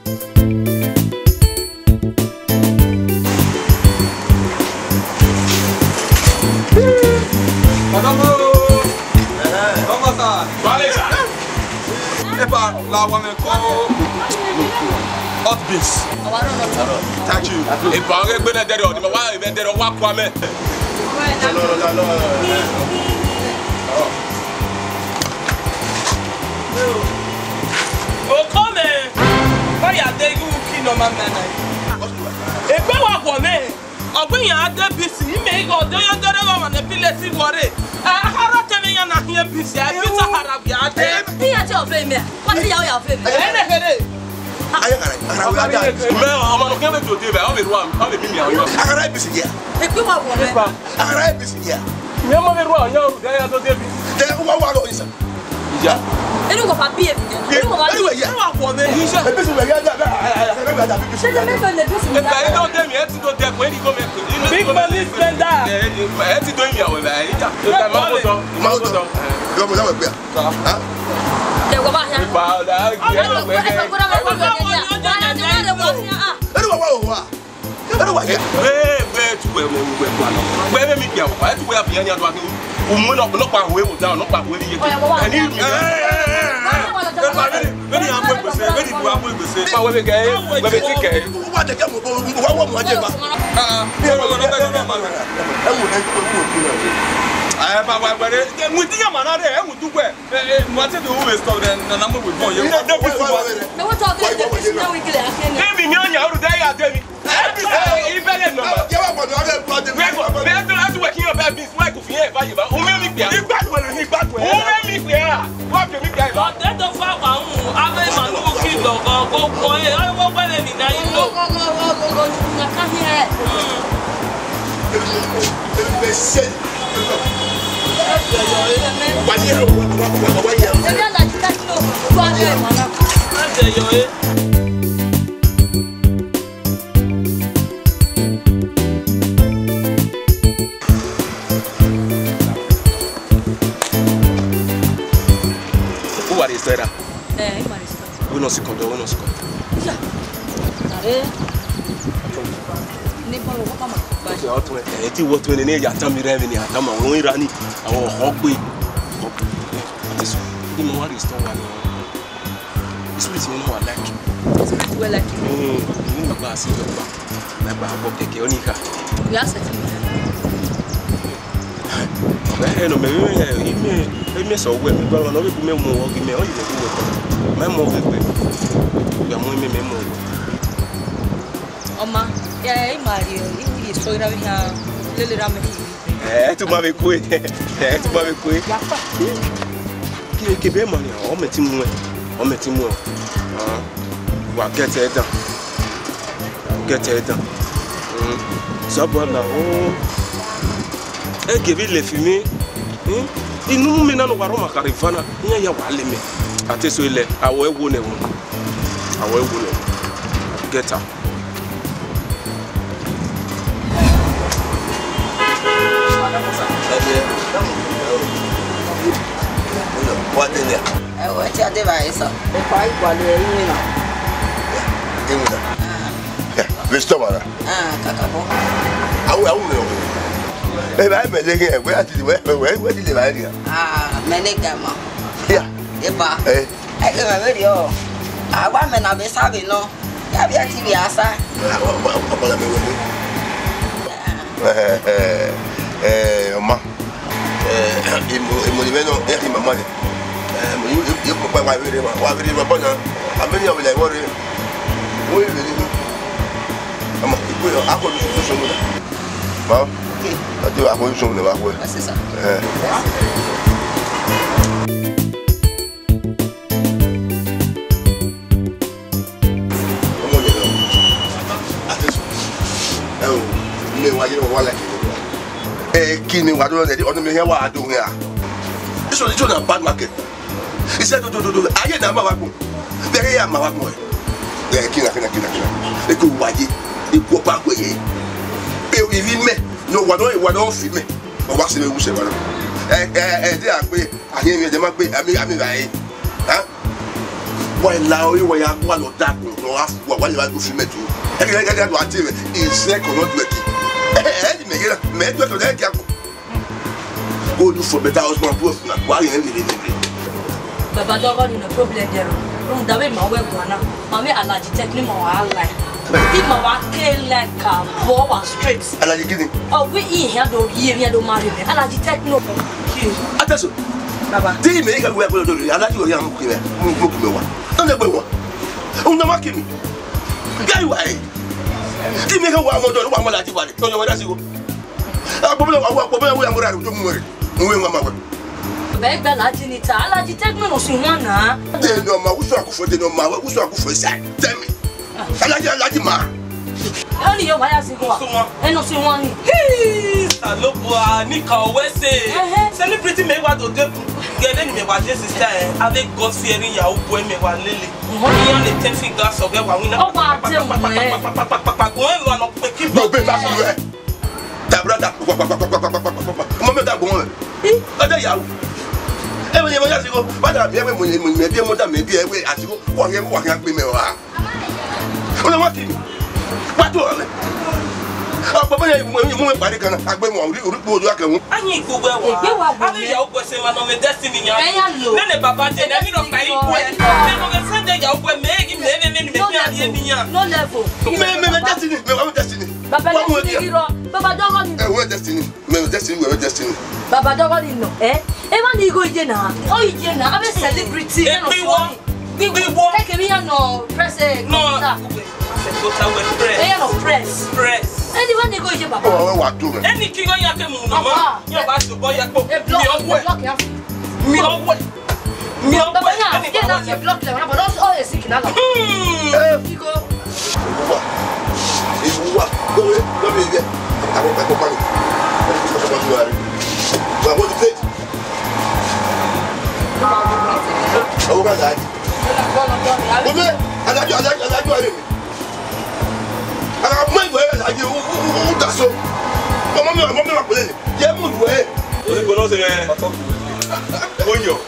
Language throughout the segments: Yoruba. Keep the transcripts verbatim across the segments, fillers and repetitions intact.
La woman called hot beans. Thank you. If I get better than you, why even there walk for me? Oh, come in. Why are they you king on my man? If I walk for me, I'll bring you out there busy. You may go there and there and the village is worried. I have to be an here busy. I feel so hard. He had your family. What is your family? I am going to do it. I'll be wrong. I'll be me. I arrive busy here. If you want one, I arrive busy here. You're not wrong. You're there. There one is. Yeah. I don't want to be a bit. You are one. He said, I don't tell me. I don't tell when you go back. Big money spender. I had to do me away. They were back here. I have a way with the man out there. Would do where? What's the always told and the number would go. You know, no one talking. Maybe you're out there. I tell you. You better know. That's working about this like of here. Who made me back when he back when he what can we get? That's the fact. I'm a man who keep the go boy. I won't let any night. Go, go, go, go, go, go. Come here. Who are you, Sarah? Eh, Marista. We don't see control, we don't see control. Yeah. Nipo kama bashi watu eti watu wengine ya tamireve ni atama wonirani awo hogbe eso ni mo wari store wani spirit ni no like spirit we like mm ni baba si baba na baba keke onika ya seti eh no me me me me so we mi gba no be ku me mo wo gi me o yi ku we me mo we pe ya mo me me mo Oma ya e Mario e so ira via lele rame eh tu ma be ku eh tu ma be ku ki ki be mo ni o me ti mu e o me ti mu ah wa get it down get it down mm so bon na o e ke bi le fumi hmm inu mi na no waro makarifana nya ya wale me ateso ile awo ewo ne wo awo ewo ne get up. What is it? I watch your device. The fight while you're in. Ah, Mister Mara. ah, Kakapo. I will know. If I'm a lady, where did where did the idea? Ah, Menegama. Yeah. Eba. Eh. I give a video. I want men of this having no. Have your T V asa. Eh, eh, ma. Eh, il monumento è di mamma. Eh, io io poi vai vedere, vai vedere ma poi a me io voglio vedere. Vuoi vedere? Ma io a quello che sono. Ma a te a quello sono va quello. Sì, sì. Eh. Come le do? Adesso. Eh, mi voglio vuole eh kini wa do de onu me here wa do here this one is on a bad market he said do do do aye na ma wa ko bere ya ma wa ko eh kina kina kina kina e ko waje e ko pa ko ye pe o vi me no wa do wa do fi me o wa se me wu se wa eh eh eh de a pe aye mi de ma pe ami ami ba yi ha Why now you were one of that no ask what you want to film it. I get that what is second not working. Eh, me get me to that go. Go do for better house man post na why you need it. Baba don't got no problem there. No da we ma we gwana. Ma me allergy technique mo wahala. If ma wa kill like a ball was straight. Allergy kini. Oh we in here do here here do marry me. Allergy technique. Attention. Baba. Di me ka we go do allergy o ya mo kire. Mo mo kire wa. Don't let me. Una makimi. Guy why? Di me ka wa mo do wa mo la ti wa ni. Don't you want to see go? Ah, problem wa wa problem we am ra do mo re. Mo we wa ma wa. Beg the Latinita, Alaji take me no Simona. They no ma, who's a for the no ma, who's a for side. Tell me. Alaji Alaji ma. Only your wire Sigua. And no Simoni. Hey, Salopo, Nika, Wese. Celebrity me what to do. Get any me what this sister. Avec God fearing ya boy me wa lele. Only on the ten fingers of wa wina. Oh, what tell me. One of the keep. No, be back here. Ta brother. Mama da bon. Eh, ada ya. Eh, when you want to go, but I'm here when you may be more than maybe away as you walk and walk and be me. What am I doing? What do I? Oh, Papa, when you move by the gun, I'm going to go to a I need to go. I think you'll go say, man, on the destiny. Then the Papa, then I don't buy it. Then on the Sunday, you'll go make him no level. Maybe destiny, maybe destiny. Baba don't want it. Eh, destiny, maybe destiny, maybe destiny. Baba don't want it, no, eh? Ever you go in now? Oh, you know, I'm a celebrity. We want, we want. Take me no press. No, no press. Press. Anyone you go in, Baba. Oh, what do? Any king on your team, Mama. You're about to buy a book. Me no way. Me no way. Get out your block, but also all is sick now. Hmm. You go. If you walk, go away. Go away. I want my company. I want to take. Oh, my God. I like you, I like you, I like you. I have my way, I do. That's so. Mamma, mamma, mamma, yeah, move away. What you going to say? What you?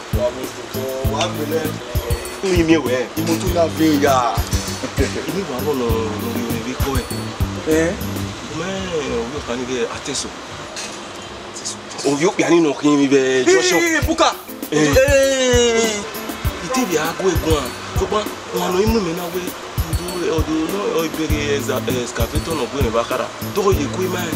You mean where? You want to have Vega? You want to know we go. Eh? Man, we can get attention. Oh, you can't know him, baby. Joshua. Buka. Eh. Ite bi agbo egun an to pa won no imu mi na we do odo no o ibere excavator no gbe ni bakara to ye ku ma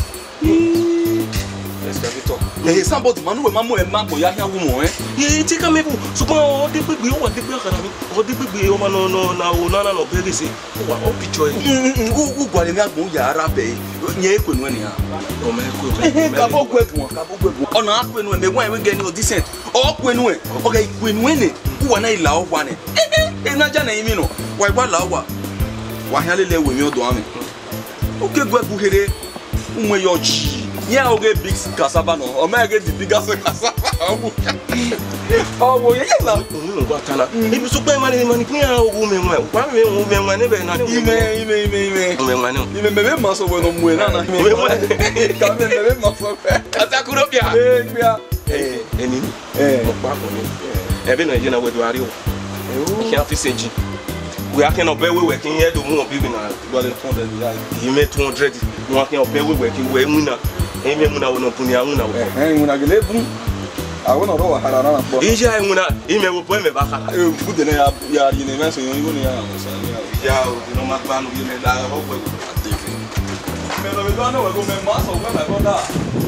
excavator eh somebody manu we mamu e magbo ya hia wo mo eh ye ti ka me bu sugbon o de gbegbe o wa de gbe akara mi o de gbegbe o ma no no na o na na no bere se o wa o picture e u gwale mi agbo ya ara be nye ekwenu ni ha o me ku ka bo gwegun ka bo gwegun ona akwenu me gwan we get ni o decent o kwenu e o ga ikwenu ne uwa na ila o gwan eh eh na ja na yimi no wa igba la wa wa hia lele we mi odo ami o ke gwegu here unwe yo ji ya o ge big cassava no o ma ge the biggest cassava o wo ye la o no gba tala ibi so pe mani mani pin a owo me nwa kwa me wo me nwa ne be na ime ime ime ime me nwa ne ime me be ma so we no mu e na na me ka me me be ma so fe atakuro bia eh bia eh eni eh mo pa ko ni e be na je na we do ari o ki a fi seji we akin obe we we kin ye do mu obi na gba le two hundred ya ime two hundred mo akin obe we we kin we mu na ime mu na wo no puni awun na wo eh mu na gele bu awon oro wa hara na po ija mu na ime wo po me ba kala eh bu de na ya ya ri ni me so yon ni ya mo sa ya ya o no ma gba no ime la o we ateke me lo me do na we go me ma so we na go da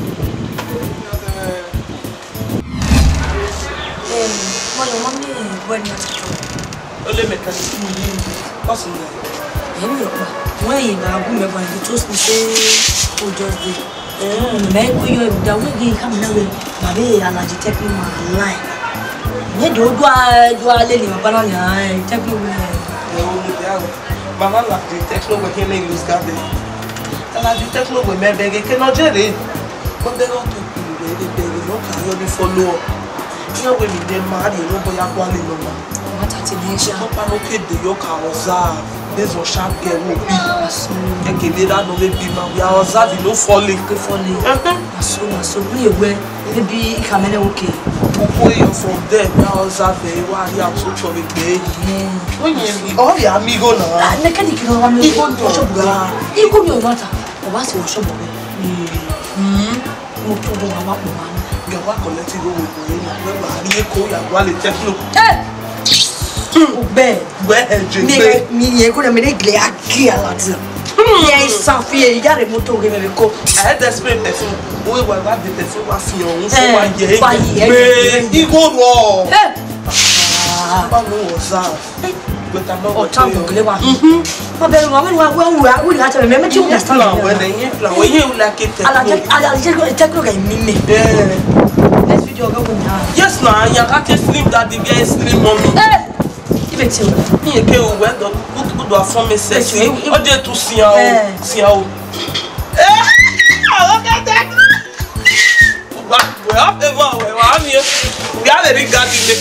Mo lo mami bueno chicho. Ole me kan. Pass me. Emi yo pa. Wọ́n yìí na agun me gwan to say o just dey. Eh, me ko yo da we gi kam na we. Ma be alaji take me my line. Ne do do do ale ni ba na ni take me we. Ne o mu ya. Mama la di techno we ke le use garden. La di techno we me be ke no jere. Ko be ro to ku be be be no ka yo ni follow. You know when we dey marry, no boy ya kwale no ma. What at nation? Papa no ke de yo ka observe. Based on sharp girl no be. Ekele da no be ma. We are observing no falling. Ke falling. So so we we maybe ikamene okay. Coco from there, now Zave, why he am so trouble day. When you all the amigo now. Ah, mechanic no amigo. Even to shop ga. Even you want. O ba se o shop be. Hmm. Mo to do mama mo ma. You are collecting go with me. We ba ri ko ya wa le techno. Eh. O be. Be je. Mi mi e ko na me de gle aki ala ti. Yẹ ìsàfihàn ìyáre mọ́tò rẹ̀ mẹ́rin kó. Ẹ̀ẹ́dẹ̀sípẹ̀ tẹ̀sán owó ìwà ìwà bẹ̀ tẹ̀sán wá fi hàn ń fún wa yẹ ẹ́ gbé igbó rọ̀. Báwo wọ̀ sáà? Ọ̀tá ògùnkìlé wa. Wọ́n bẹ̀rẹ̀ wọn wọ́n wọ́n wọ́n wọ́n ìhà tẹ̀lé mẹ́mẹ́ tí ó yà sáà. Àwọn ẹ̀yìn àwọn ẹ̀yìn ìwúlẹ̀ ake tẹ̀kọ́. Alajẹ́ tẹ́kọ̀ kẹ̀ mímẹ́. Next video ọ̀gá wọ̀ nyà. Yes na yàrá kẹ́ slim daddy get slim mommy. Ibẹ̀ tí o. Ní èké o wẹ́ dọ̀ gbọ́dọ̀ afọ́mi sẹ́sì ọjọ́ ètò síyà o síyà o. Àwọn kẹ́tẹ́. Wẹ̀ ọ́ fẹ́ bọ̀ wẹ̀ wá ní ẹ̀ bí a lè rí gàdí lé.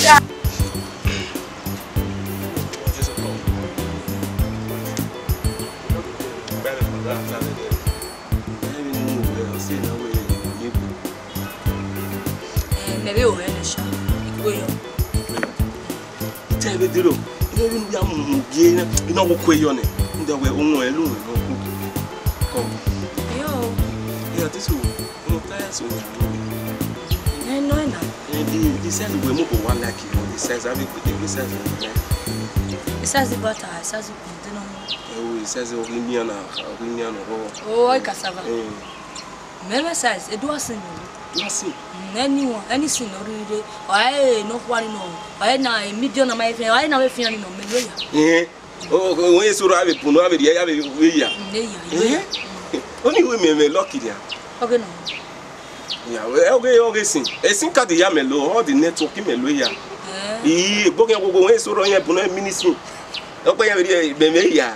Mẹ̀bí ò rẹ̀ lè ṣá ìgbó yọ. Tẹ́lẹ̀ dúró, ilé ìlú ya mú gé iná wọ́n kó eyọ ni, ń dẹ̀ wẹ̀ ohun ẹ̀ lóhùn náà kú. Kọ́. Yóò. Ìyá tí sọ, mo táyà sọ ní àná mi. Ẹ nọ ẹ̀ náà. Ẹ di di sẹ́ẹ̀lì wẹ̀ mú kò wá láàkì lọ, di sẹ́ẹ̀sì àbí pété di sẹ́ẹ̀sì ọ̀hún náà. Ìsáàsì bàtà ìsáàsì kùn dín náà. Ẹ wo ìsẹ́ẹ̀sì orí ní àná orí ní àná rọ. Ó ọ̀ cassava. Mẹ́mẹ́ size edu asin ni. Lásì. Anyone, any sin or read, I no one no. I na a medium of my friend, I never feel no Meloya. Eh, oh, when you saw a puno, I have a way. Only women may lucky there. Okay, no. Yeah, well, okay, okay, sing. A sing cut the Yamelo, all the network in Meloya. He booking away so on your puno ministry. Okay, I mean,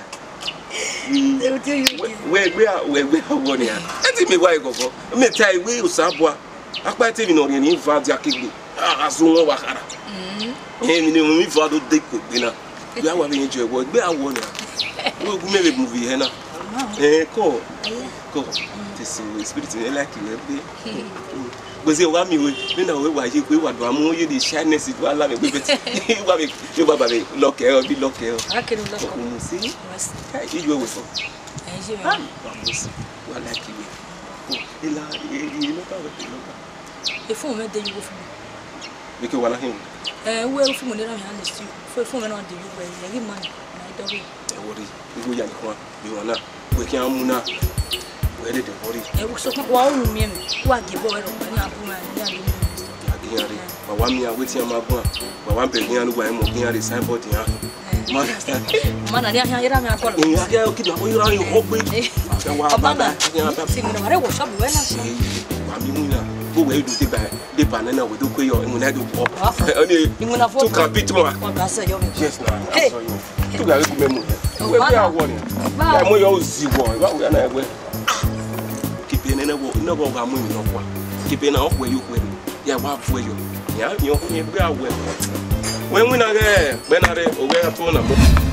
where we are, where we are one here. Let me why go. Let me tell you, we will sabwa. Akpa tv no ni va dia kigbe azu won wa kara eh mi ni mi fa do de ko bi na bi awa bi nje wo gbe awo na wo gu me be movie he na eh ko ko this spirit ni like we be go say wa mi we me na we wa ye pe wa do amu ye the shyness do ala me pe pe wa be yo baba be lock e o bi lock e o akere lock o mo si yes kai you we so eh je wa mo si wa like we ila e lo pa we lo pa e fun me de you go fun bí kí wà láhìn eh we fun mo le ran hand stew fun fun me na de you go e ri man na do we e wori gbogbo ya nìkan bí wọn náà pé kí an mú náà we de de wori e wo so wa o mi mi wa ge bo e ro ni abu ma ni ani ya gi yan re wa mi a wetin am agbon wa wa be gi an lugba mo gi yan re signboard yan ma mana ni ahan ira mi akolo ya ya o ki na o ira yo o gbe e wa ba ba si mi na re wo shop we na so wa mi mu na go we do te ba de banana we do ko yo mu na do pop oni tu kan bit mo o ba se yo mi yes na so yo tu ga ku memu we be awo ni ya mo yo zi wo wa we na egbe kipe ne na wo na wo ga mu mi no kwa kipe na o we yo we ya wa fu yo ya yo ni be awo we mu na ge be na re o we to na mo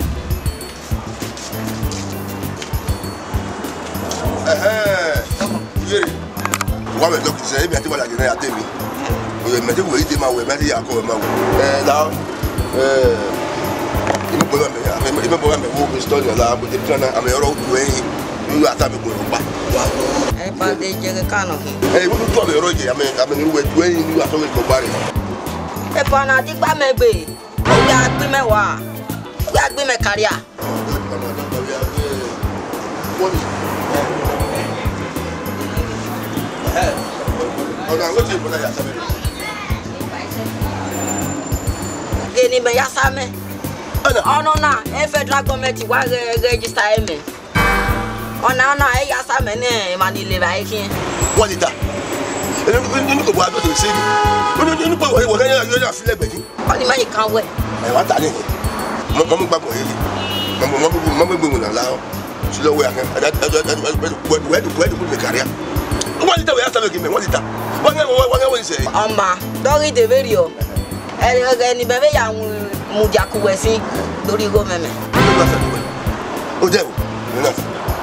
eh eh yeri wa me doki se bi ati wala gina ya temi o ye me de wo ite ma we me de ya ko ma wo eh la eh imi bo me ya imi bo me wo install la bo de plana am yoro wo yin ni ata me bo pa e pa de je ka no eh wo to me yoro je am am ni wo wo yin ni aso we ko bare e pa na di pa me gbe o ya gbe me wa o ya gbe me career ọ̀nà àwọn tí ìbọ̀lá yàtọ̀ mẹ́rin. Gini me ya same. Ọ̀nà náà ẹ federal government wá register ẹ mẹ́. Ọ̀nà náà ẹ ya same ní ìmánilé báyìí kí. Wọ́n ti ta. Inú kò bọ̀ àgbẹ̀ tó ṣe é. Inú pé wọ́n kẹ́yìn yóò yà sílẹ̀ gbẹ̀dí. Wọ́n ní mẹ́yìn kan wẹ̀. Ẹ̀ wá ta ní ìyẹn. Mọ́ mú gbàgbọ́ yẹn. Mọ́ mú gbìmọ̀ náà láwọn. Sílẹ̀ wẹ̀ àkẹ́ wẹ́ẹ̀dù kúrò ní kàríà. Wọ́n ti ta wẹ̀ yà sábẹ̀ kí mẹ́ wọ́n ti ta. Wọ́n kẹ́ wọ́n kẹ́ wọ́n ṣe. Ọmọ dọ́rí dèbèrè o. Ẹni bẹ́ẹ̀ yà ń mú jakuwẹ̀ sí lórí gómẹ̀mẹ̀. Ó jẹ́ wò ní náà.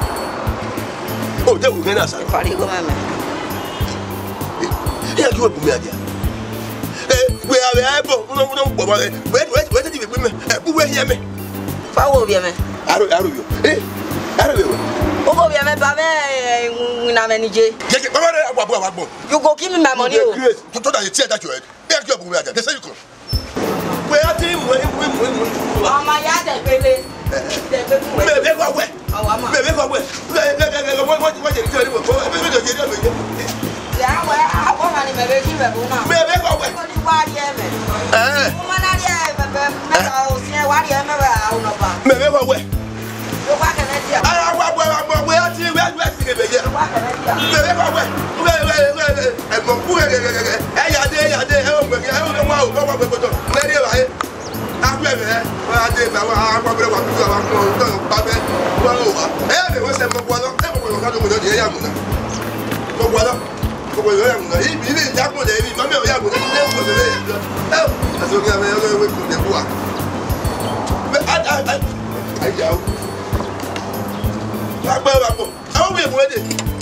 Ó jẹ́ wò ní náà sáré. Ìparí gómẹ̀mẹ̀. Ẹ yà kí wọ́n bùnmi àjà. Ẹ we are able no no go wait wait wait the women who we hear me fa wo bi me aro aro yo eh aro yo o go bi me ba me na manije je je baba re agbo agbo you go give me my money o to to that you tear that your head be your bugu ya they say you come we are team we we we mama ya de pele de pe mu me be go we awa ma me be go we what what what you tell me me me do je do ya wa awo na ni me be ki be bu na me be go we ko ni wa die me eh o ma na die be be me ka o si wa die me ba o no ba me be go we yo kwa ke na dia ara wa wa wa we are team we are team be je kwa ke na dia me be go we we we we e mo ku e e ya de ya de e o gbe e o wa o wa gbe to na ri wa e agbe me wa de ba wa agba bre wa tu wa mo to pa be wa o wa e be wo se mo kwa lo e mo ko ka do mo de ya mu na mo kwa lo ko ko ya mu na i bi ni ja ko de bi ma me o ya mu na ni ko de le e o so ga me o we ko de bua be a a a ai ja o agba wa ko awu be mo de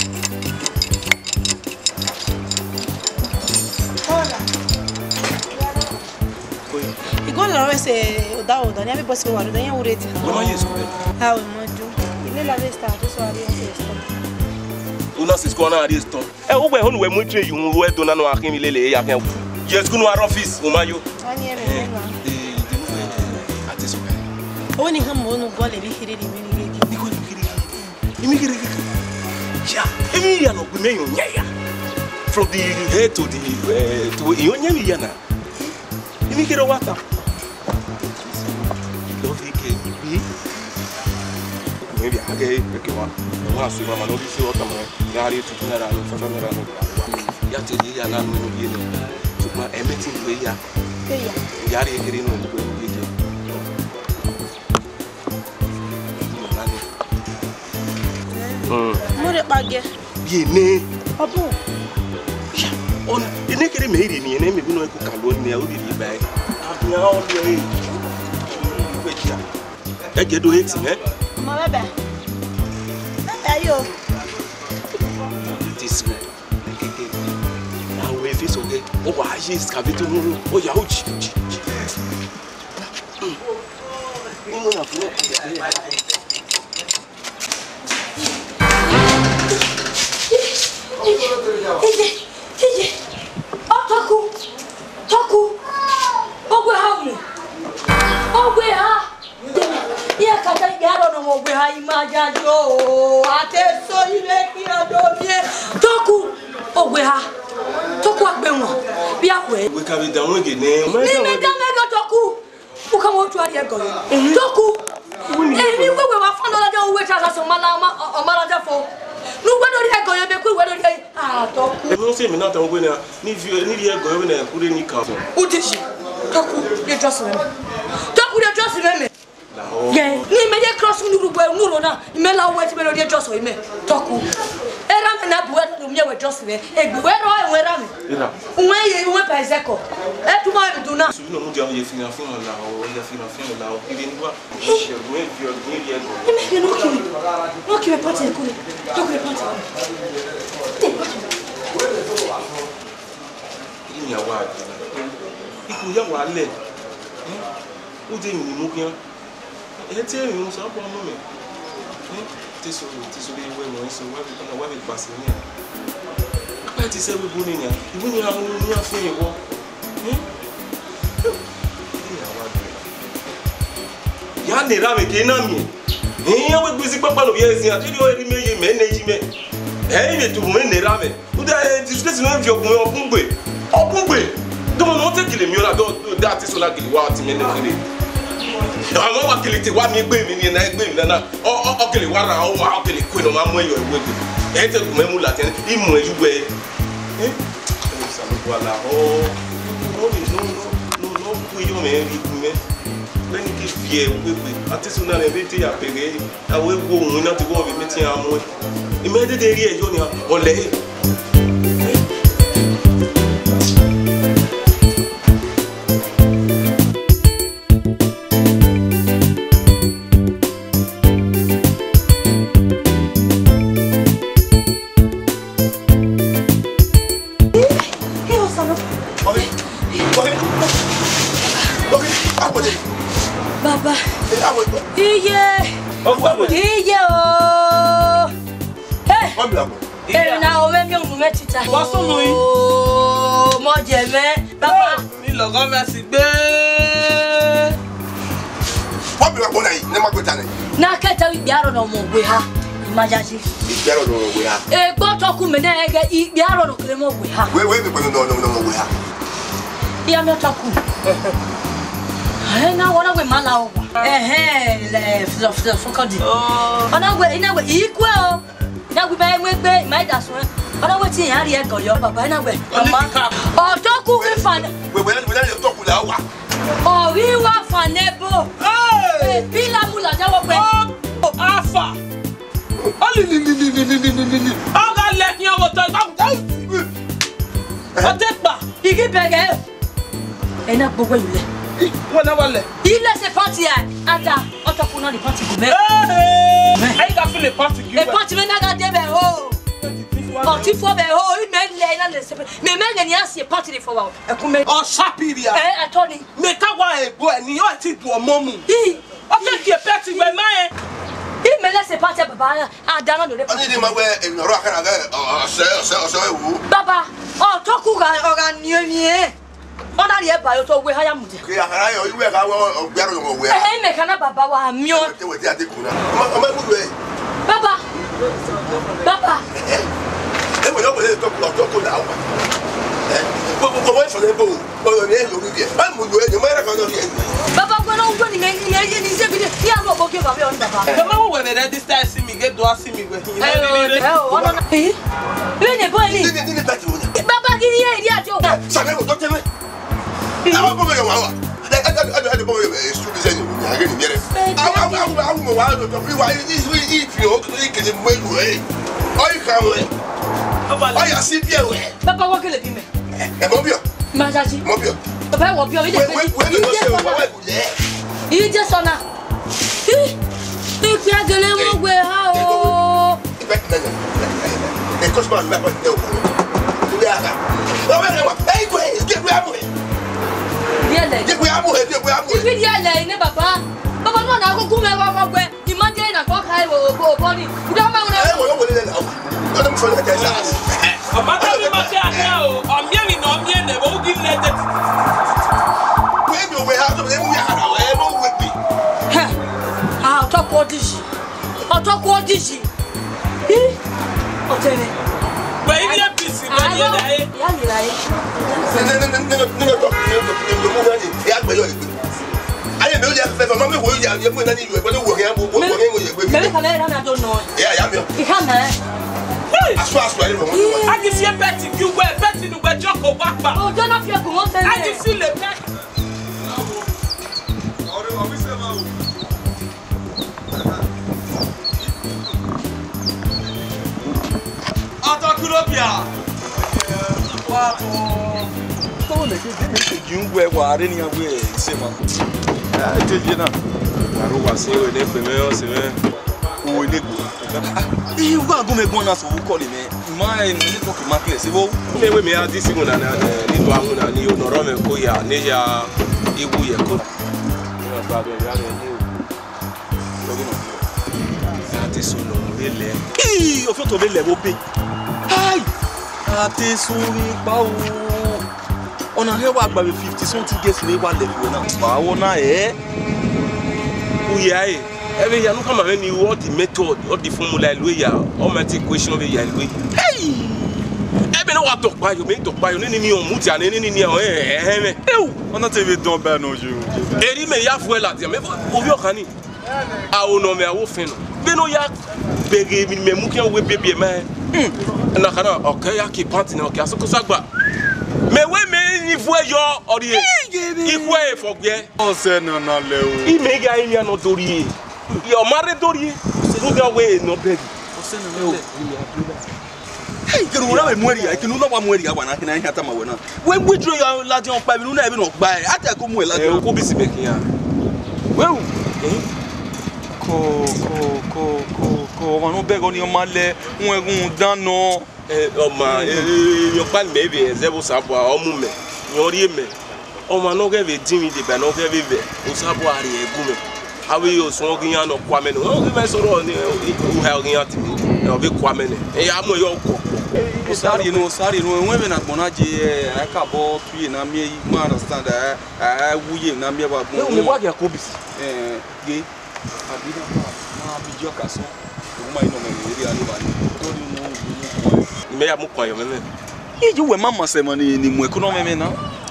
Igona wese oda oda ni abibosi wa oda yan ureti na. Mama yesu be. Ha o moju. Ile la vesta to so ari yesto. Una sis ko na ari sto. E o gbe honu we mu tre yun we do na no akin lele ya kan. Yes kunu our office o mayo. Ani ere na. Eh, de no ati so be. O ni ham mo no gole bi hiri ni mi ni Ni ko ni kiri. Imi kiri. Ya, imi ya no gbe me yun ya. From the head to the uh, to you nyami ya na. Imi kiri wata. Maybe I get okay one. One see mama no be see what am I. Ya ri tu na ra no fa na ra no. Ya te ni ya na no ni ni. So ma everything we ya. ya. Ya ri kiri no ko ni ke. Mm. Mo re page. Bi ne. Abu. On ene kiri me ri ni ene me bi no ko ka lo ni e o bi bi bai. Ya o bi e. Ko ti ya. E je do hate me. Ma bebe. Ayo. This way. Now we face okay. O wa je excavator no. O ya o chi chi. Mo na fun. Ije, ije. Oh, Toku. Toku. Ogwe hauni. Ogwe ha. Iya kata yaro no mogwe ha imaja jo. Ate so ile ki odobie. Toku. Ogwe ha. Toku agbe won. Bi akwe. We ka be down again. Ni me da mega Toku. Uka mo tu ari ego. Toku. Eh ni wewe wa fa no la de owe tra so mala ma o mala de fo. Nu gbe lori ego yo be ku we lori ah Toku. E mo se mi na tan gbe na ni vi ni vi ego yo na kure ni ka. Udishi. Toku, you trust me. Toku, you trust me. Yeah, ni me dey cross nuru gbe nuru na. Me la we ti me dey trust me. Toku. Era me na buwe no me we trust me. Egbe we ro e we ra me. Era. Unwe ye unwe pa ezeko. E tu ma bi duna. Su no mo dia ye fina fina la o ya fina fina la o ile ni wa. Se gbe vi o ni vi ego. Ni me ke no kimi. No kimi party ku ni. Toku le party. Ni awa. Iku ya wa le. O de mi mu kian. E ti e mi so po mo mi. Ti so ti so le we mo so wa bi na wa bi pass ni. Apa ti se we bu ni ya. Ibu ni ha mo ni afin ewo. Ya ne ra me ke na mi. Ni ya we gbizi papa lo ye sin ati o ri me ye me neji me. Eh ile tu me ne ra me. O da discuss no fi ogun ogun gbe. Ogun gbe. Do mo no te kile mi ora do that is so la kile wa ti me ne kile. Àwọn wa kile ti wa mi gbe mi ni na gbe mi na o o kile wa ra o wa kile ku no ma mu eyo ewe gbe. E te ku me mu la ten imu eju gbe. Eh? Sa lo wala o. No no no no ku yo me ri ku me. Lẹ́yìn kí fi ẹ̀ wípé àtisúná rẹ̀ bí tí a pèrè àwọn ewu òun náà ti wọ́n bí tí a mú ẹ̀. Ìmẹ́dẹ́dẹ́ rí ẹjọ́ ni ọ̀lẹ́. Iye. Iye o. Hey. Eh na o me mi o me tita. Wa sunu yi. Oh, mo je me. Baba. Mi lo go me si gbe. Wa bi wa bona yi, ne ma go tane. Na keta wi biaro no mo gwe ha. Imajaji. Biaro no gwe ha. E gbo to ku me na ege i biaro no kle mo gwe ha. We we bi no no no gwe ha. Ya me to ku. Eh na wona gwe mala o. Eh eh le flo flo fokodi. Oh. Ona gwe ina gwe ikwe o. Na gwe ba we gbe mai da so. Ona we ti yan ri e goyo baba na gwe. Mama. O to ku we fan. We we we na to ku la wa. O wi wa fanebo. Eh bila mula jawo pe. Oh, afa. Ali li li li li li li li. Oga le ki o to gba. O te pa. Igi bege. E na gbogbo ile. Wọ́n náà wọlé. Ilé ṣe pọ́ǹtì ẹ̀ ada ọ̀tọ̀ kùnà ní pọ́ǹtì kù mẹ́. Ayé ká fi lè pọ́ǹtì kí wẹ̀. Pọ́ǹtì mi náà ká dé bẹ̀ o. Ọ̀tí fọ́ bẹ̀ o, ìmẹ̀ ilẹ̀ iná lè ṣe pé mi mẹ́rin ni a ṣe pọ́ǹtì ní fọwọ́ ẹ̀kún mẹ́. Ọ̀ṣàpìrì à. Ẹ ẹ̀tọ́ ni. Mi ká wá ègbò ẹ̀ ní yóò ti dùn ọmọ mu. Ó fẹ́ kí ẹ pẹ́ ti gbẹ mọ́ ẹ. Ìmẹ̀ lẹ́sẹ̀ pọ́ǹtì bàbá àdáná lórí pọ́ǹtì. Ọ̀nì ni ma gbẹ ìnọ̀rọ̀ àkàrà ọ̀sẹ̀ ọ̀sẹ̀ ọ̀sẹ̀ ewu. Bàbá ọ̀tọ́ kù ọ̀gá nìyẹn. Ona ri e ba yo to we haya mude. Ki akara yo iwe ka wo ogbero yo we. Eh me kana baba wa mi o. Te we ti ate kuna. Ma ma mu we. Baba. Baba. E mo yo we to ko to ko da wa. Eh. Ko ko mo fo le bo. O yo ni e lo ri e. Ba mu we ni mo era ka no ri e. Baba go no go ni me ni e ni se bi ni ya lo bo ke baba on baba. Ke ma wo we re this time see me get do see me we. Eh o ona na. Eh. We ne boy ni. Ni ni peti mo. Baba ki ye ri ajo. Sa me go to teme. Awa bo me yo wa. Ade ade ade bo me stu bi se ni ya ge ni mere. Awa awa awa mo wa do to fi wa i i fi o ki ke mo lu e. Oyi ka mo e. Oya si bi e we. Baba wo kele bi me. E mo bi o. Ma jaji. Mo bi o. Baba wo bi o ide pe. We we we se wa wa ku le. Ide sona. Hi. Ti fi agele mo gbe ha o. Ibe na na. E ko sma me pa de o. Tu ya ka. Ba we wa. Ei ko e ke we amu. Diele. Ke we amu e ke we amu. Ibi diele ni baba. Baba no na ko ku me wa gbe. Imagine na ko kai wo bo bo ni. Ida ma wo na. Eh wo yo wo le na. Ko dem fo na ka sa. Amata mi ma te aka o. Omie mi no omie ne wo gi ne de. We mi we ha so le mu ya ara e mo we bi. Ha. Ah, to ko diji. O to ko diji. Hi. O tene. We ile pisi mo ni da e. Ya ni la e. Ne ne ne ne ne ne to ne to mo na ni. Ya gbe yo igbe. Aye me o ya fe mo me wo ya ye mo na ni lu e ko wo yan bo wo yan wo ye gbe. Me ka me ra na do no. Ya ya mi o. I ka me. Aso aso ale mo. A ti fi peti ki we peti nu gbe joko wa pa. O jo na fi egun won se. A ti fi le pe. Ore o mi se ma o. Atọkulobia. Wa to. To le ke de ke gi ngwe wa re ni agwe se ma. Ah jeje na. Aro wa se we ne pe me o se me. O ne go. Eh wa go me gbon na so wo call me. Ma e ni to ke ma clear se wo. Me we me a disi mo na na ni do amu na ni onoro me ko ya ne ya iwu ye ko. Ni ba be ya le ni o. Ati so no ele. Ih, o foto be le wo pe. Ai! Ati so ri pa o. Ona he wa gba fifty something get le wa le wo na. Ba wo na e. Uya e. Ebe ya no kama ni what the method or the formula lo ya o ma ti question be ya lo. Hey! Ebe no wa to pa yo, me to pa yo ni ni o mu ti ani ni ni o eh eh me. Eu, ona te ve don ba no ju. Eri me ya fu la ti me o bi o kan ni. A o no me a wo fin no. Be no ya bege mi me mu ke we bebe me. Hmm. Na kana o ke ya ki party na o ke asoko sagba. Me we me ni fu yo ori e. Ifu e fogbe. O se na na le o. I me ga imi no dori e. Yo mare dori e. Fu ga we no beg. O se na na le. Hey, ke no na we mueri ya, ke no na wa mueri ya wa na kina hata ma we na. We we dro yo la di on pa mi no na e bi no gba e. Ata ko mu e la di. E o ko bi si be kin ya. Wewu. Ko ko ko ko ko wa no beg oni o ma le un egun dan no. Eh o ma eh yo pa me be zebo sabo o mu me. Yo ri me. O ma no ge ve din mi de ba no ge ve ve. O sabo ari egu me. awi o so ogiyan no kwame no o be soro ni o ha ogiyan ti e o be kwame ni e ya mo yo ko o sari no sari no enwe na gbona je aka bo tuye na me yi ma understand eh eh wuye na me ba gbon o mo wa ge ko bisi eh ge abi na ma bi jo ka so o ma ino me ri ani ba ni to ni mo mo me ya mo kwa yo me me iji we mama se mo ni ni mo economy me na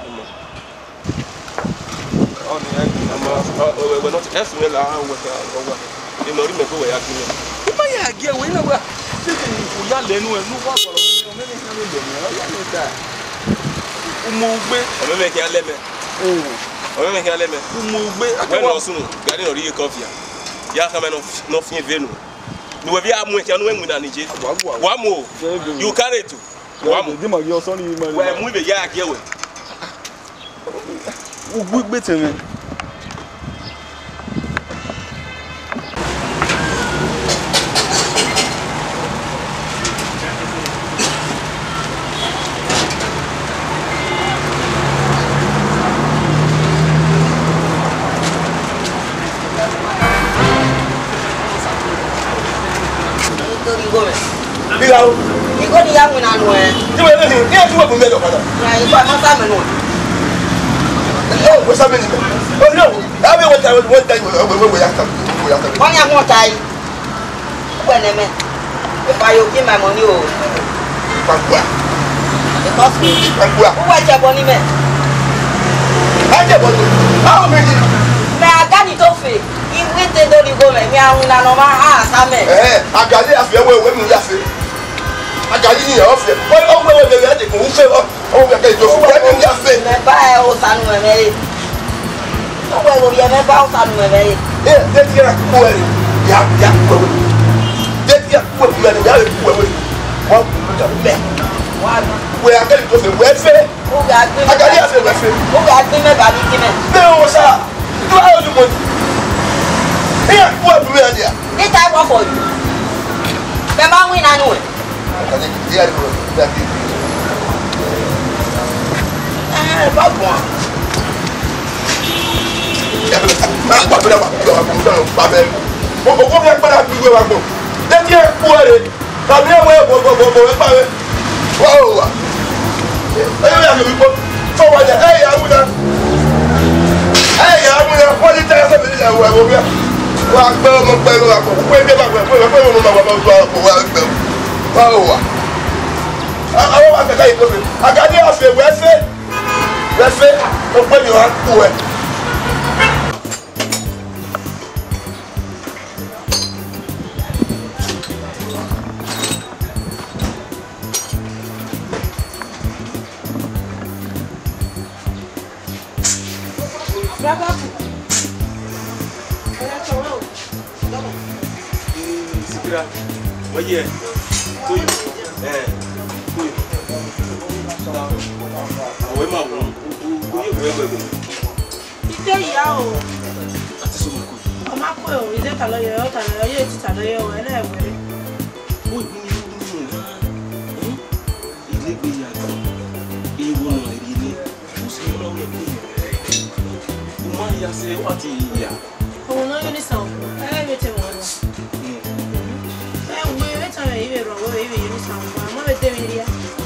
oh ni ama o we not es me la we ka o wa ni mo ri me ko we ya kini ipa ya ge we na wa se se ni ko ya lenu e nu wa gboro me me na le le me ya le da o mo gbe o me me ki ale me o me me ki ale me o mo gbe we no sunu gari no ri coffee ya ka me no no fin venu ni we bi amu e ti anu enwu na nije wa mu you carry to wa mu di ma yo so ni ma we mu be ya age we o gbe gbe teme Bilao iko ni yangu na nwe ti we ni ni aju wa me do kada na iko amasa me no oh we sabe ni oh no I be what I want time we we ya ta we ya ta onya mo tai we ne me if I give my money o pankua because pankua who wa che boni me aje boni how many me agani to fe iwe te do ni go me mi ahun na no ma ha sa me eh agade afi we we mu ya fe agade ni o fe o we we we de ko fe o o we ka jo fu we mu ya fe me ba e o sanu me me o we go ye me ba o sanu me me eh de ti ra ku we ya ya ku we de ti ya ku we me ya ku we wa ku da me wa we agade to fe we fe o ga gbe agade afi we fe o ga gbe me ba bi ki me me o sa do a o du mo eh ku we me ya this time what for you be ma win na nu agade ti ya ro da ti eh ba bon ma pa pe ba ba be o o ko me pa da bi we wa gbo de ti e ku ere ta bi e we bo bo bo pa we wa o wa e ya mi bo so wa de e ya mu na e ya mu na ko ni ta se mi la wa bo ya wa gbe mo pe lo wa ko pe be ba pe pe pe mo ma wa ba ko wa gbe wa o wa a wa ka kai ko be agadi afi we fe we fe o pe mi wa ku e Sikira, oye, tuyo, eh, tuyo. Awe ma wo, oye wo wo wo. Ite ya o. Ati so mo ko. O ma ko o, ide ta lo ye, o ta lo ye, ti ta lo ye o, ele e were. O ni ni ni na. Eh? Ile gbe ya ta. E wo no ri ni. O se mo wo ni. O ma ya se o ti ya. O no yo ni sa o. Eh, me te wo. Ibe ro wo ibe yiri sa mo mo be te mi ria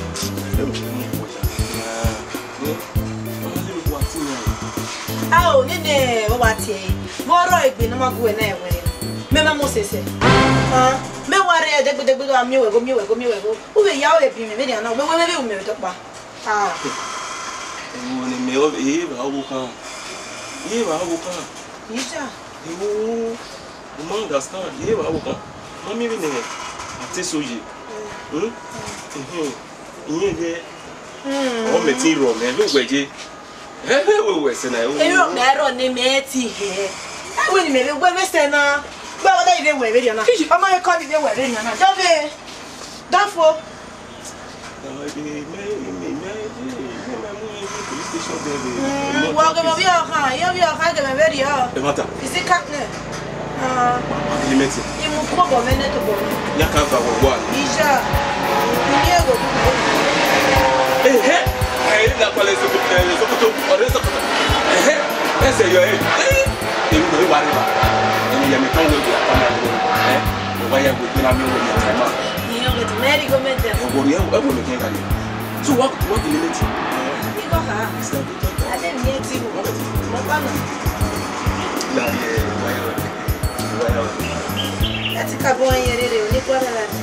ah o ni ne wo wa tie wo ro igbe no magu e na e were me ma mo sese ah me ware de gbe de gbe do ami we go mi we go mi we go u be ya o e bi mi me dia na we we me me to pa ah o ni me o e ba wo kan e ba wo kan ija e wo o mo understand e ba wo kan mo mi bi ne ati soje hmm mhm iye de o me ti ro me lo gbeje eh we we se na o e ro me ro ni me ti he e we ni me we me se na gba wa da ide we we dia na o ma ye ko ide we re na do be dafo me me me me police station there wa ga mo bi o kan yo bi o kan ga me be ri o e mata isi kat ne ah limiti imu ko bo me ne to bo ya kan fa wo wa Isha, ni ego. eh eh eh la pale so so so so so eh eh ese yo eh eh ni mo wa ri ba ya me kan we ya kan na eh o wa ya go na mi wo ya ma ni yo get marry go me there o go ri e wo lo ken ka ni so what what the limit ni go ha ade mi e ti mo pa na la ye wa ya wa ya ati ka bo yen rere o ni ko la la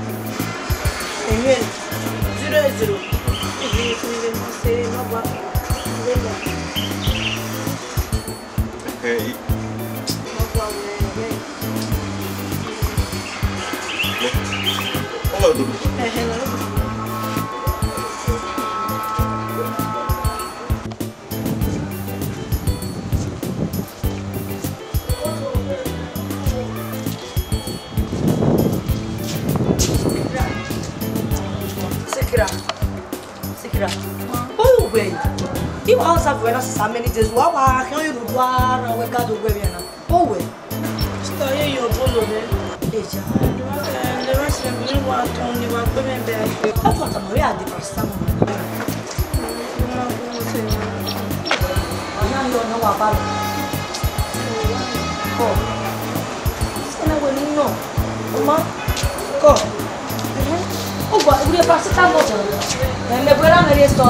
enyen zero zero ni ni ni mo se no ba hey no ba we oh do eh hello Sekira. Sekira. Oh, wait. You also have when so many days. Wow, wow. Can you do one? We got to go now. Oh, wait. story yo bolo me Eja. le rest of me wa ton ni wa pe me be I thought I'm really at the first time. ma ko se Anya yo no wa ba. Ko. Sena we ni no. Oma. Ko. Oh, gua, gue pasti tahu tuh. Dan me puedo ver esto.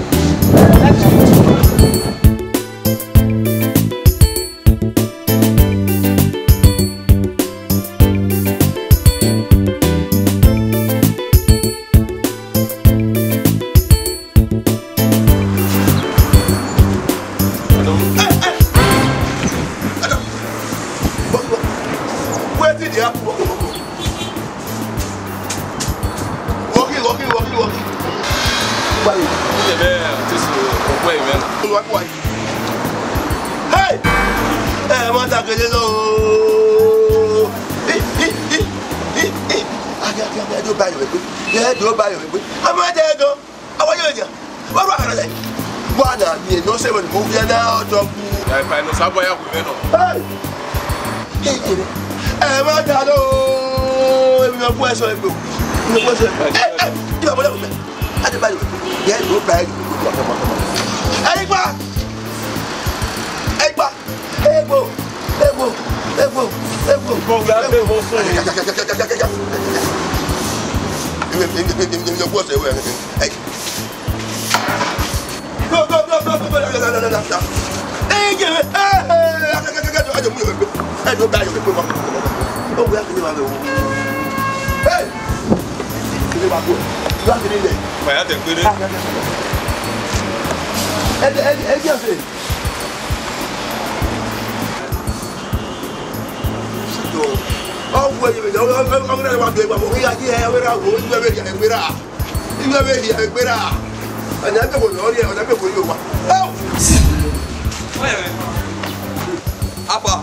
Apa?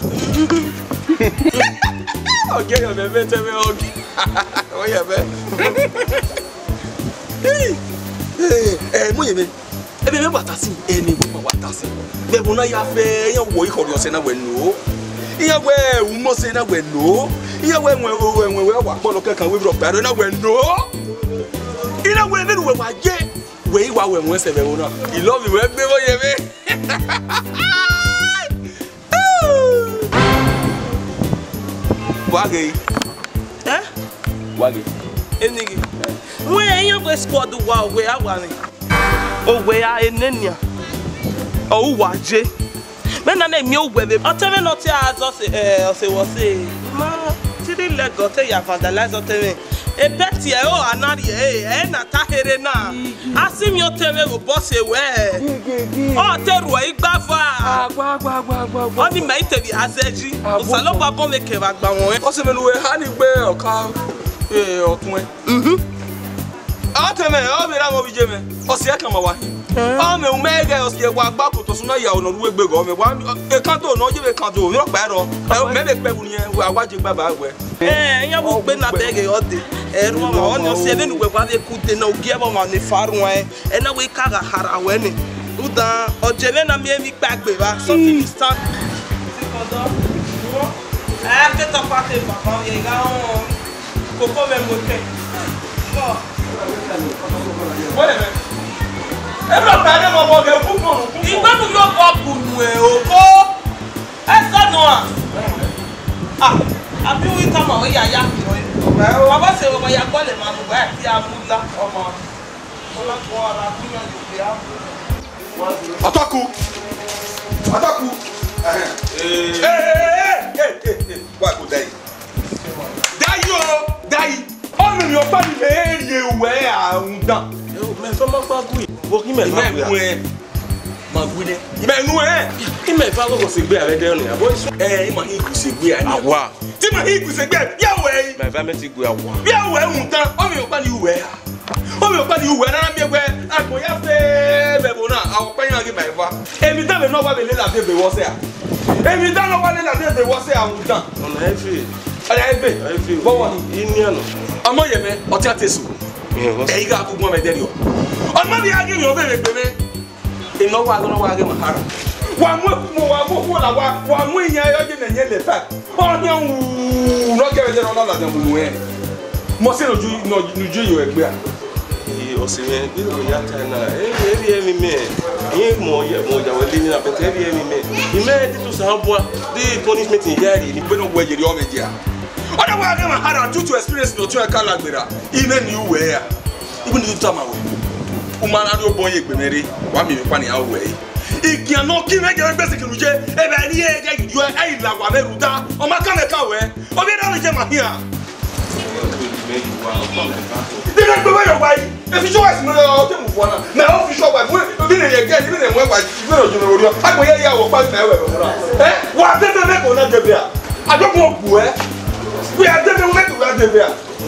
Okay, you bebe tell me okay. Oh yeah, be. Hey. Eh, mo yeme. E be me batasi, e ni mo batasi. Be bo na ya fe, yan wo ikori ose na we no. Iya we u mo se na we no. Iya we nwe o nwe we wa polo kankan we bro pare na we no. Ina we ne we wa je. We wa we nwe se be wo na. I love you we be mo yeme. Wage. Eh? Wage. Enigi. We yan go squad wa we awani. O we a enenia. O waje. Me na na mi o we be. O tell me not ya azo se eh o se wo se. Ma tiri lego te ya vandalize o tell me. E peti e o anari e e na ta here na. Asimi o tell me go boss e we. O te ru igba fa. Agba agba agba agba. Oni me ite bi azeji. O salo ba bon me ke ba gba won. O se me nu we ha ni gbe oka eh otun e. Mhm. A te me o bi ra mo bi je me. O se e kan ma wa. O me u me ge o se wa gba ko to suna ya onu we gbe go me wa e kan to no je me kan to mi ro pa ro. Me be pe bu ni e wa wa je gba ba we. Eh, yan bu gbe na bege ode. Eru ma oni o se be nu gbe kwa be ku de na ogie ba ma ni faru e. E na we ka ga hara we ni. Udan ojele na mi emi gbagbe ba. Something is stand. Sekondo. Eh, ke to pa te papa ye ga on. Koko me mo ke. Ko. Wole me. E ro pa de mo bo ge fu mo. Igba nu yo bo bu nu e o ko. E so no a. Ah, àbí wí tọ́mọ̀ ó yà yá kìlọ̀ yìí. Bàbá ṣe ọmọ ya gbọ́ lè máa mú báyà tí a mú lá ọmọ. Ọlọ́pàá ọ̀rọ̀ àbúyàn lè pè á. Ọ̀tọ́kù. Ọ̀tọ́kù. Wá kò dáyì. Dáyì o, dáyì. Ọ̀nà mi ọ̀pá mi lè rí ewé àrùn dán. Mẹ́fà máa gbágùn yìí. Wo kí mẹ́fà gbé Ìmẹ̀nu ẹ̀. Máa gbé dẹ́. Ìmẹ̀nu ẹ̀. Kí mẹ́fà kọ́kọ́ sì gbé àrẹ dẹ́rùn àbọ̀ ìṣó. Ẹ ìmọ̀ ìgùsè gbé àná. Àwa. Tí mo ìgùsè gbé yàwó ẹ̀. Mẹ́fà mẹ́tì gbé àwa. Bí àwọ̀ ẹ̀ hùn tán, ọ̀nà mi ọ̀pá ni ìwé à. Ọ̀nà mi ọ̀pá ni ìwé náà bí ẹgbẹ́ àgbọ̀yá fẹ́ bẹ̀bọ̀ náà àwọn pẹ́yìn àgbẹ̀ mẹ́fà. Èmi dábẹ̀ náà wà bẹ̀lẹ̀ làbẹ̀ bẹ̀ wọ́sẹ̀ à. Èmi dáná wà lẹ̀ làbẹ̀ bẹ̀ wọ́sẹ̀ àwọn dán. Ọ̀nà ẹ̀fẹ̀. Ọ̀nà ẹ̀fẹ̀. Ẹ̀fẹ̀. Bọ́wọ̀ ni. Ìní àná. Ọmọ yẹmẹ ọtí àtẹsù. Ẹ̀yin ká gbogbo ọmọ ẹ̀dẹ́rì ọ. Ọmọ bí agé yàn bẹ̀rẹ̀ gbẹmẹ. Ìnáwó agbọ́nà agé mọ̀ hara. Wà á mú mo wà á mú fún ọ̀la wa wà á mú ìyẹn ayọ́jẹ́ nà ìyẹn lè fẹ́. Ọ̀nyẹ́ wùú lọ́kẹ́rẹ́ jẹ́ ọ̀nà ọ̀làdà mú ẹ̀. Mo sì lójú lójú yìí ẹgbẹ́ à. Ọ̀sẹ̀ yẹn bí o yà tẹ̀ náà ẹ̀rí ẹ̀mí mẹ́ yín mọ̀ ọ̀yàwó lé ní apẹ̀tẹ̀ ẹ̀rí ẹ̀mí mẹ́. Ìmẹ́ ẹ̀ títún sàn bọ́ dé punishment yẹ́ rí ni. Gbẹ́dọ̀ wọ ẹ̀jẹ̀ rí ọmọ ẹ̀jẹ̀ à. Ọ̀dọ̀ wọ agé mọ̀ hara due to experience ní ọ̀tún ẹ̀ká lágbèrè. Ìmẹ́ ni ìwé ẹ̀ à. Ibi ni tuntun àmàwẹ̀. Umar adi o bɔnye gbemere wa mi mi pani awo yi ikiano ki me je gbese kinu je e be ri e je yo e la wa meru da o ma kan me ka we o bi da le je ma hia de na gbe yo wa yi e fi show us me o te mu fo na me o fi show wa mo bi ne ye ge bi ne mo wa bi no junu ori agbo ye ya wo pa na we be mo eh wa de de me ko na de be a ajo ko bu e we a de me me ko na de be a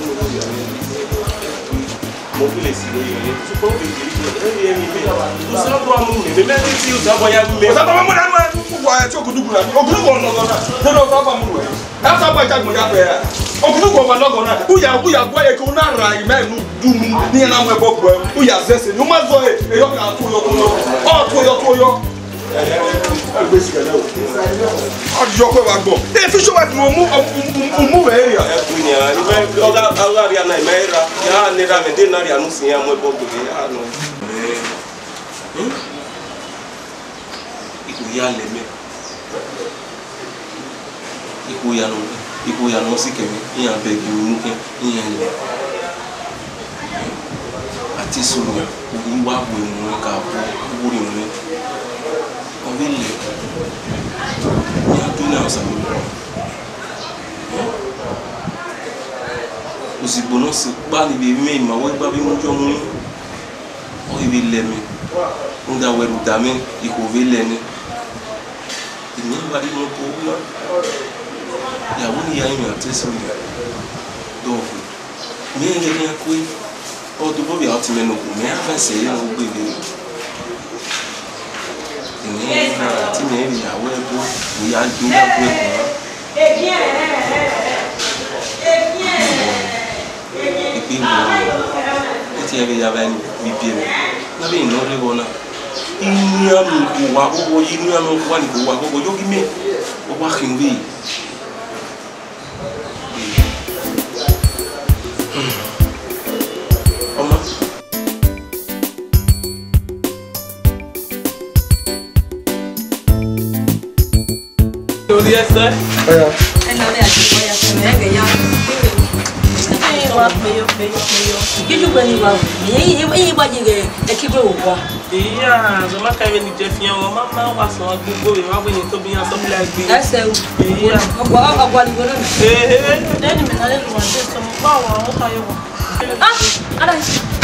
Mo fi lè sí lórí ọ̀yẹ́ tó kọ́ òbí ìgbèríko ẹ̀rí ẹ̀mí mẹ́. Tó sábà mú mi, mẹ́mẹ́ ní tí o sábà yá mú mi. O sábà mú mi náà fún wa ẹ̀ tí ògùdùkù náà ògùdùkù ọ̀nà ọ̀nà náà nínú sábà mú rẹ̀. Ẹ sábà ìjagun ya bẹ̀rẹ̀ ògùdùkù ọ̀nà ọ̀nà náà bóyá bóyá gbọ́ yẹ kí o náà ra ìmẹ́ ìlú dùnú ní ẹ̀ náà wọ̀ ẹ̀bọ̀ bọ̀ ẹ̀ bóyá zẹ́sẹ̀ ni o máa zọ ẹ̀ ẹ̀yọ́ kà tó yọ tó yọ ọ̀ tó yọ tó yọ. Ọjọ́ pé wàá gbọ́. Ẹ fi ṣọ́wọ́ ẹ̀fìn mú mú wẹ̀ ẹ̀ Ẹ kú yẹn, ìmẹ́ ọ̀gá alárí àná ìmẹ́ ra yà á nira mi dé náà rí àánú sí yẹn mú ẹ̀bọ̀ gbòdì yà á nù. Ipò yà lẹ̀ mẹ́. Ipò yà nù ipò yà nù sí kẹ̀mí ìyàn bẹ̀gì mú kẹ́ ìyàn lẹ̀. Àti sọ̀rọ̀ ògùn wà wò ìwọ̀n ká bọ̀ owó rẹ̀ wọ̀n. Ọbẹ̀ lẹ̀ ní adúlé àwọn sàmì òsìgbò náà sì pa níbi èmi ìmọ̀wé gbá bí mú jọ mú ọ ibi lẹ́mi ń da wẹ̀rù dàmí ìkòwé lẹ́ni ìní ìwádìí mú kó wúlọ́ ìyàwó ni ìyá ìrìn àtẹ́sí mi dọ̀ọ̀fù mi ń gẹ́gẹ́ pé ọdún bóbi àwọn ti mẹ́nu kù mí á fẹsẹ̀ yẹn ló gbé bẹ́ẹ̀ ìní ìrìn àti mi ìrìn ìyàwó ẹ̀kọ́ ìyá ìgbéyà gbé ẹ̀kọ́ ìpín ìwọ̀n ètí ẹ̀rẹ̀ yàrá ẹni bíbí ẹ̀rẹ̀ lábẹ́ ìná lẹ́wọ̀ náà inú àmì ìwà àkọ́kọ́ yìí inú àmì ìwà nìkò wà àkọ́kọ́ yóò gí mẹ́ ọwọ́ àkínwé ọmọ lórí ẹsẹ̀. ẹnà rẹ àti ìwọ ya sọ̀rọ̀ ẹgẹ ya wa peyo peyo peyo kiju gbe ni wa yi yi wa ji ge e ki gbe wo wa Iya, zoma ka ibe ni je fi yan ma ma wa so gbogbo re wa yin to bi yan so bila gbe. ese o Iya. ogbo ogbo ali gbo na Eh eh. Deni mi na le wa je so mo pa wa o ka yo wa. ah ada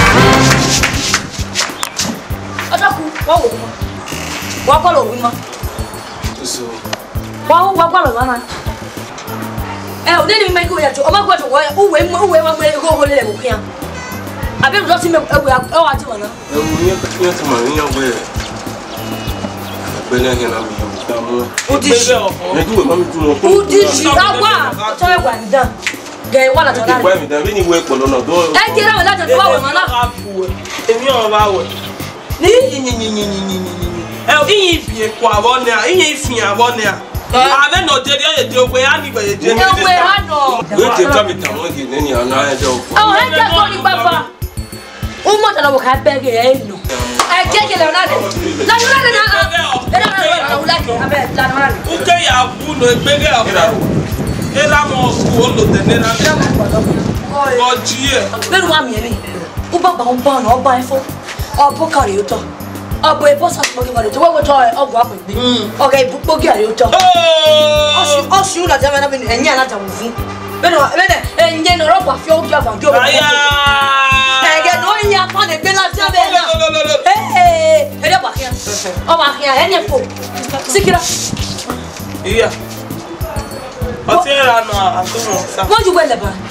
Otaku wa wo mo wa ko lo wi mo so wa wa ko lo ma eh o deni mi ko ya to o ma ko to wa uwe mo uwe wa mo ko ho le mo kian abi lo ti me ewe e wa ti wona ẹ̀wù yẹn yẹn ti mọ̀ níyàn wẹ̀ ẹgbẹ́ náà yẹn náà mi yọ̀ gbà mọ́ o di Bebe ọkọ. ẹ̀dùn wẹ̀ mọ́mí tún wọn kó o di ji agwa to me gwa ndan ge wa la to na ìgbà mi dàn bí ni ìwé pọ̀ lọ́nà tó e ti ra wa la to wa wa ma na Èmi o ba wo. ni Yin yin yin yin yin yin. Eh, yin bi e ko awon ni a, yin fi awon ni a. Ave no je de de ogbe ya ni gbe je. ewe ha no wọ́n ti ká mi tà wọ́n kì í ní àná ẹjọ́ òkú. oh e je ko ni baba o mo ta lo ka be ge e no e je je le na de la na na na e na na na la ke abe la na na Uke ya bu no egbege ọkọ. Era mo ku o lo te nera. O ji e. Bẹ́ẹ̀ wá mi ni. Ó bá bá on ba na o ba e fo. O bo kare o to. O bo e bo sa po ke kare to. Wo to o bo apo gbe. O ga ibu po kare o to. O si o si una jama na bi enya na jamu fun. Bẹ́ẹ̀ wá bẹ́ẹ̀ enya na ro pa fi o gba jo. Aya. Ege no nya pa ne gbe la ti abe na. Eh eh, ere ba kia. O ba kia enya fo. Sikira. Iya. O ti era na atumo sa. Wọ́n ju wele ba.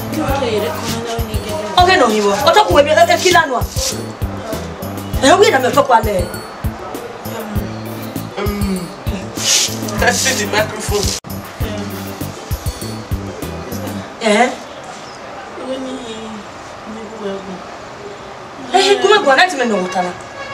Okay no hiwo. O to ku we e kila no. Eh we na me to pa le. Um. Test the microphone. Eh? Eh kuma gwa na ti me no utana.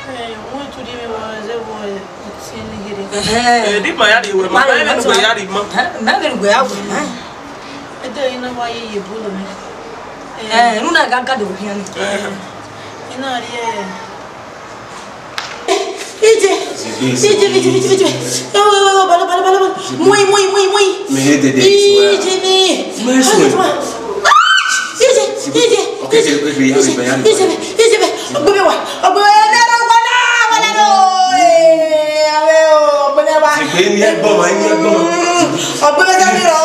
Eh di ma ya di we ma ba na we ya di ma. Na me gwa ya gwa. Ede ina wa ye ye bolo me. Eh nuna ga ga do hian. Ina ri e. Ije. Ije ije ije ije. Eh we we bala bala bala. Muy muy muy muy. Me hede de. Ije ni. Mas we. Ije ije. Okay, okay, okay, ya we bayan. Ije ije. Ogbe wa. Ogbe na ro wa na wa na do. Eh awe o ogbe wa. Sigbe ni e gbon ma ni e gbon. Ogbe ga ni ro.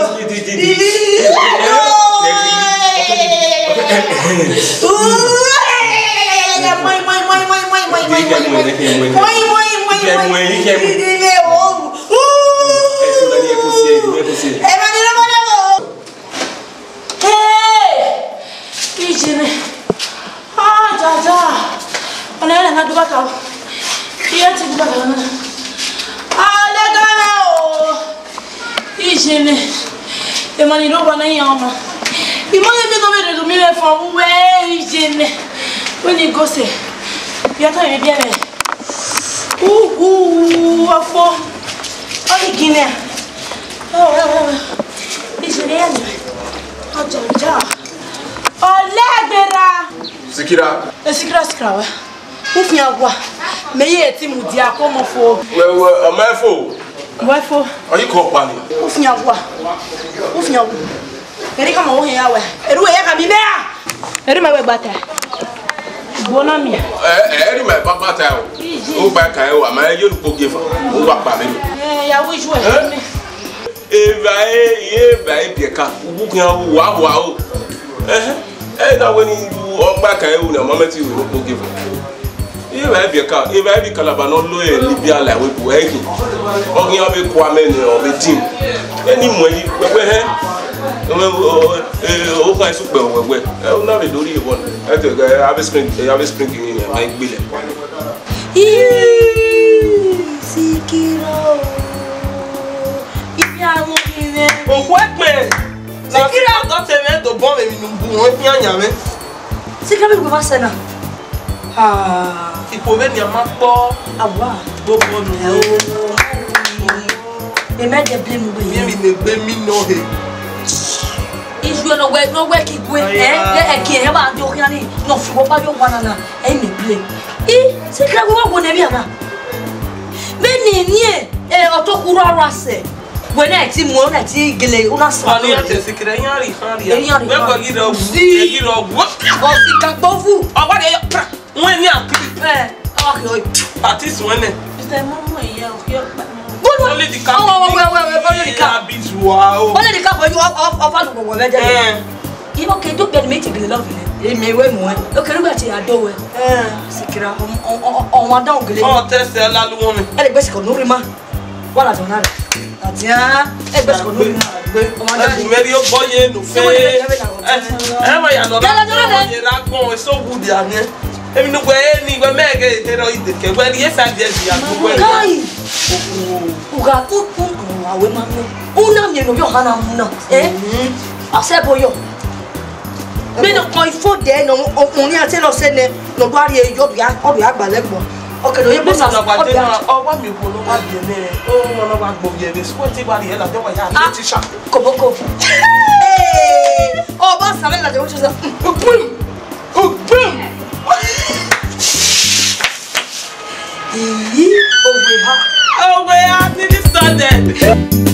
Emani lo wa na yama. Imole me no me do mi me fo we jene. When you go say. Ya ta me bien. Uh uh afo. Oli gine. Oh oh. Ijere ya ni. Aja ja. Olegbera. Sikira. E sikira sikira wa. Ufin agwa. Me ye ti mu di akomo fo. We we amafo. Wafo. Oyi ko pa ni. Ufin agwa. Ufin agwa. Eri kama wo ya we. Eri we ya ka bi bea. Eri ma we gbata. Bona mi. Eh eri ma papa ta o. O gba kan e wa ma ye lu poge fa. O wa pa mi. Eh ya wo ju e. E va e ye va e bi ka. U ku yan wa wa o. Eh eh na we ni o gba kan e o na moment you lu poge fa. E va e bi ka. E va e bi kala ba no lo e Libya la we bu e ki. O ki yan be kwa me ni o be team. Eni mo yi pepe he. O ka isu pe wewe e o na be lórí ìwọ e te ga have spring have spring ni e ma gbele pa Sikiro ibi àwọn ire O ku epe. Sikira do te me do bon me nu bu won fi anya me. Sikiro bi go fa na ah Ipo me ni ama po awa gbogbo nu. e me de blame we Mi mi me gbe mi no he. Isu no we no we ki gwe eh e ki e ba do kan ni no fi wo pa jo wa na e me blame I Sikiro go wo na bi ama be ni ni e e otokuru ara se we na ti mo na ti gele una sa Ani ate Sikira yan ri han ri. Yan ri. We go gi do bu. E gi do bu. o si ka gbovu O wa de yo. Won ni akiri. eh awa ki o Artist won ne. Mr. Momo iya o ki o pa. Only the cap. Oh, oh, wait, wait, wait, only the cap. Wow. Only the cap for you off off off go we Eh. You okay, don't get me to be love you. E me we mo. Okay, look at you ado we. Eh. Sikira on on on wa down gele. Oh, test e la lu won mi. E le gbe siko no ri ma. Wala don na. Atia, e gbe siko no ri ma. O ma Eh, Mary o boye no fe. Eh, ma ya no ra. Ye ra gbon e so good ya mi. Emi no gbe ni gbe mege te ro ide ke gbe ye fa die ya gbogbo e. Kai. Uga ku ku awe ma mi. Una mi no bi o hana mu na. Eh? Ase boyo. Me no ko ifo de no okunrin ati lo se ne no gba ri eyo bi o bi agba legbo. Okay, no ye Mo bosa sa gba de na o wa mi wo lo wa bi ne. O mo no wa gbo ye ni. Spo ti gba ri e la de wa ya ni ti sha. Koboko. Hey! Oh, boss, sabe la de ocho sa. Boom. Oh, boom. Ih, oh we ha. Oh, we are this Sunday.